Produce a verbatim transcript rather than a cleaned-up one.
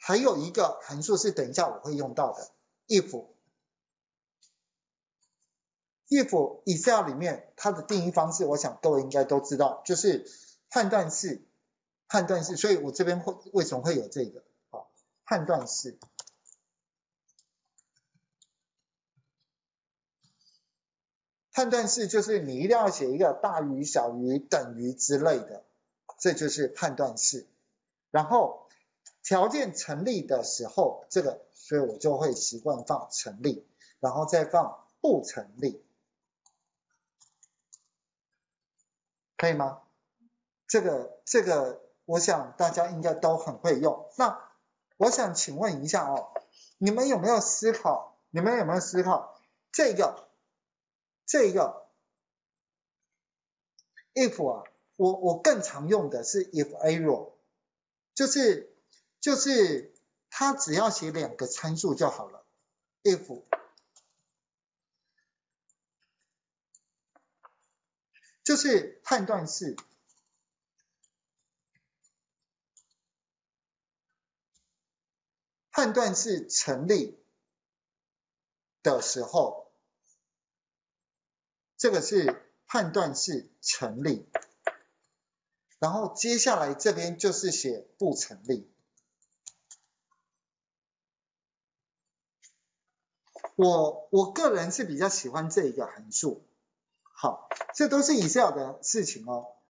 还有一个函数是等一下我会用到的 if。if Excel 里面它的定义方式，我想各位应该都知道，就是判断式，判断式，所以我这边会为什么会有这个啊？判断式，判断式就是你一定要写一个大于、小于、等于之类的，这就是判断式。然后条件成立的时候，这个所以我就会习惯放成立，然后再放不成立。可以吗？这个这个，我想大家应该都很会用。那我想请问一下哦，你们有没有思考？你们有没有思考这个这个 if 啊？我我更常用的是 if error， 就是就是它只要写两个参数就好了 ，if。就是判断式，判断式成立的时候，这个是判断式成立，然后接下来这边就是写不成立。我我个人是比较喜欢这一个函数。好，这都是Excel的事情哦。